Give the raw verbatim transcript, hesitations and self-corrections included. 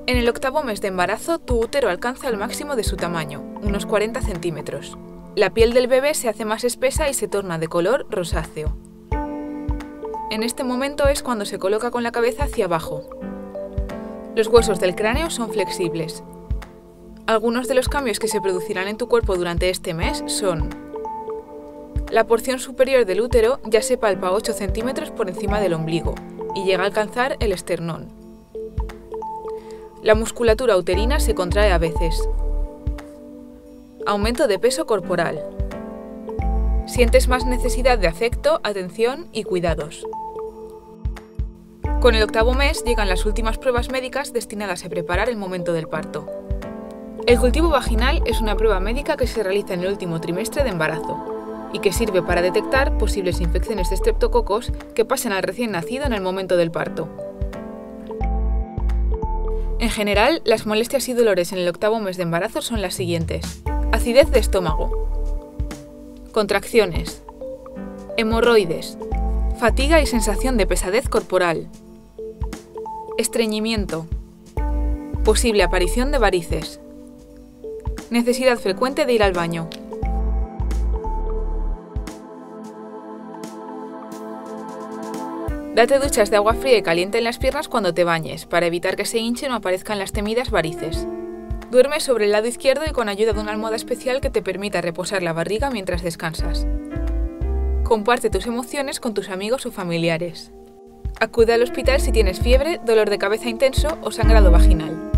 En el octavo mes de embarazo, tu útero alcanza el máximo de su tamaño, unos cuarenta centímetros. La piel del bebé se hace más espesa y se torna de color rosáceo. En este momento es cuando se coloca con la cabeza hacia abajo. Los huesos del cráneo son flexibles. Algunos de los cambios que se producirán en tu cuerpo durante este mes son: la porción superior del útero ya se palpa ocho centímetros por encima del ombligo y llega a alcanzar el esternón. La musculatura uterina se contrae a veces. Aumento de peso corporal. Sientes más necesidad de afecto, atención y cuidados. Con el octavo mes llegan las últimas pruebas médicas destinadas a preparar el momento del parto. El cultivo vaginal es una prueba médica que se realiza en el último trimestre de embarazo y que sirve para detectar posibles infecciones de estreptococos que pasen al recién nacido en el momento del parto. En general, las molestias y dolores en el octavo mes de embarazo son las siguientes: acidez de estómago, contracciones, hemorroides, fatiga y sensación de pesadez corporal, estreñimiento, posible aparición de varices, necesidad frecuente de ir al baño. Date duchas de agua fría y caliente en las piernas cuando te bañes, para evitar que se hinchen o aparezcan las temidas varices. Duerme sobre el lado izquierdo y con ayuda de una almohada especial que te permita reposar la barriga mientras descansas. Comparte tus emociones con tus amigos o familiares. Acude al hospital si tienes fiebre, dolor de cabeza intenso o sangrado vaginal.